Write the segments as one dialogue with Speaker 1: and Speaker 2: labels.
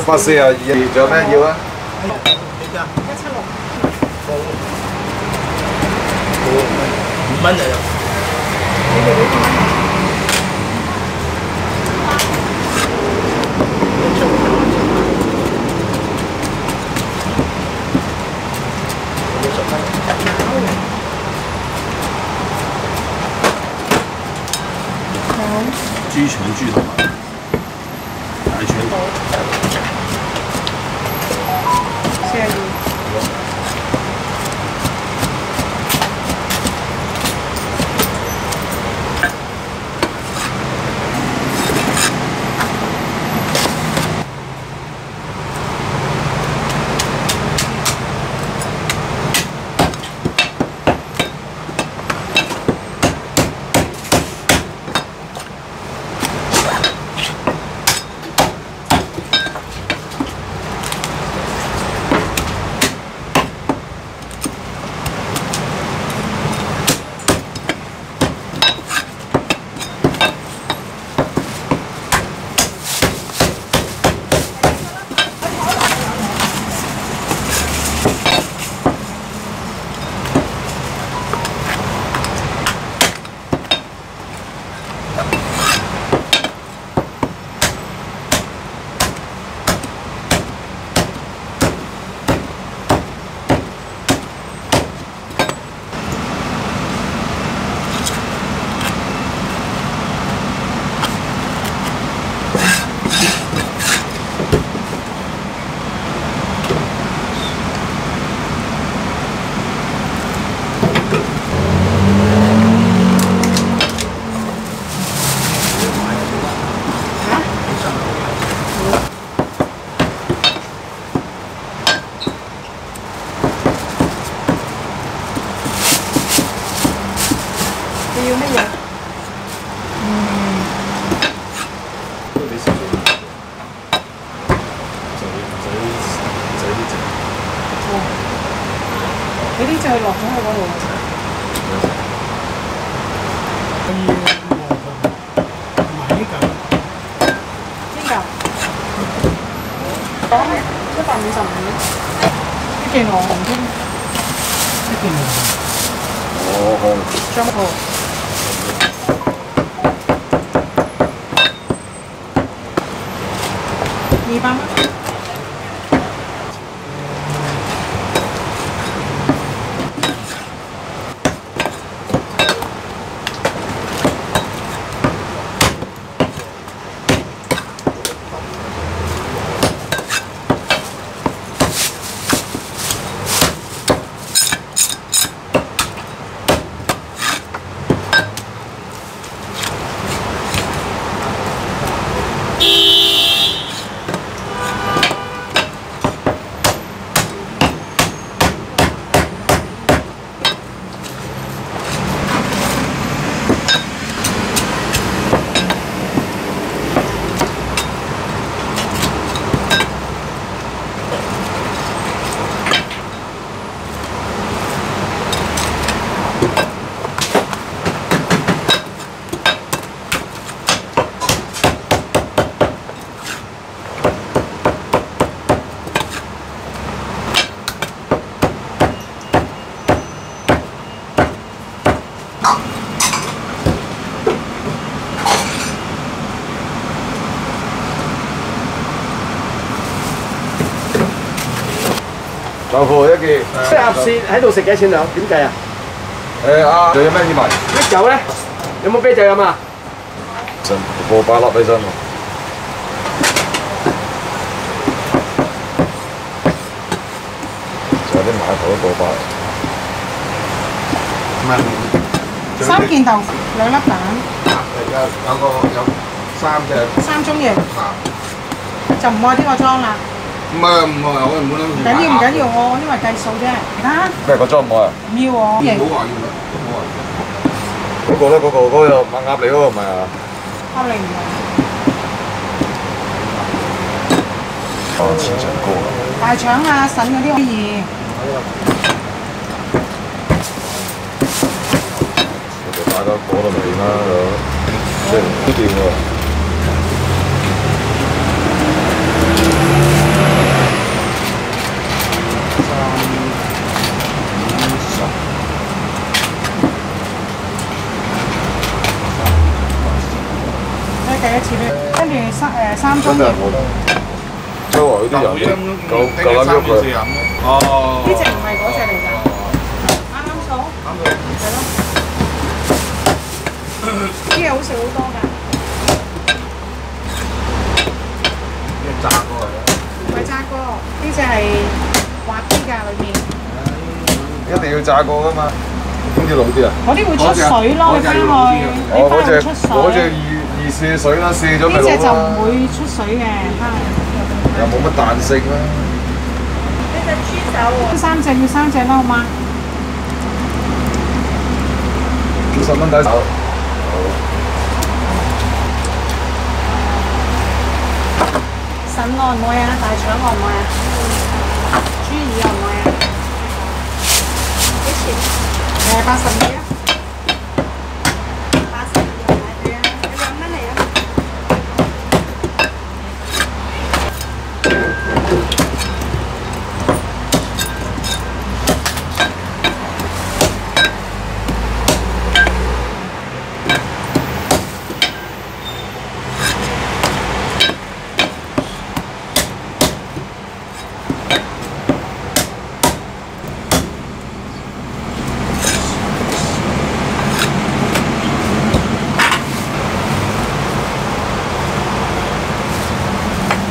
Speaker 1: 142，仲有咩要啊
Speaker 2: 176。
Speaker 3: 5蚊就有。
Speaker 2: 你哋俾5蚊。
Speaker 3: 豬腸豬同埋大腸。
Speaker 2: 42。你要乜嘢？
Speaker 3: 都俾少少，唔使呢隻。
Speaker 2: 哦，你啲就落咗去嗰度。
Speaker 4: 可以買呢嚿。
Speaker 2: 邊嚿？講155。呢件黃紅添。
Speaker 4: 呢件
Speaker 2: 張號。200蚊。
Speaker 1: 豆腐1件。
Speaker 5: 即係鴨舌喺度食幾錢兩？點計啊？
Speaker 1: 仲有咩要賣？
Speaker 5: 啤酒咧？有冇啤酒飲啊？
Speaker 1: 過8粒起身喎。仲有啲碼頭都過8。
Speaker 3: 唔係。
Speaker 2: 3件豆腐，2粒蛋。
Speaker 3: 有3隻。
Speaker 2: 3種型。就唔愛呢個裝啦。
Speaker 3: 唔係，我唔好諗住。
Speaker 2: 緊要，我因為計數啫，其他。
Speaker 1: 咩個裝唔愛啊？
Speaker 2: 唔要喎。
Speaker 3: 唔好話要啦，唔好話。
Speaker 1: 嗰個咧，嗰個鴨脷嗰個唔係啊？
Speaker 2: 鴨脷唔係。
Speaker 1: 哦，千層糕啊！
Speaker 2: 大腸啊、腎嗰啲可以。
Speaker 1: 大家過到嚟啦，即係唔掂喎。
Speaker 2: 切咧，跟住三
Speaker 1: 真係
Speaker 2: 種葉。
Speaker 1: 我周圍嗰啲人夠膽喐佢。
Speaker 3: 哦。
Speaker 2: 呢只唔係嗰只嚟㗎，啱啱數，係咯。啲嘢好食好多㗎。
Speaker 3: 炸過嚟
Speaker 2: 唔係炸過，呢只係滑啲㗎裏面。
Speaker 1: 一定要炸過㗎嘛，邊啲老啲啊？
Speaker 2: 嗰啲會出水咯，你翻去，你翻去出水。
Speaker 1: 嗰隻易射水啦，射咗咪
Speaker 2: 呢只就唔
Speaker 1: 老啦。
Speaker 2: 會出水嘅，翻去。
Speaker 1: 又冇乜彈性啦。
Speaker 2: 呢隻豬手喎。三隻要3隻啦，好嗎
Speaker 1: ？50蚊抵手。
Speaker 2: 腎愛唔愛啊？大腸愛唔愛啊？豬耳愛唔愛啊？幾錢？82啊。82係啊，有2蚊嚟啊。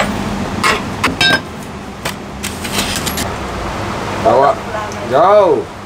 Speaker 1: 有啊，有。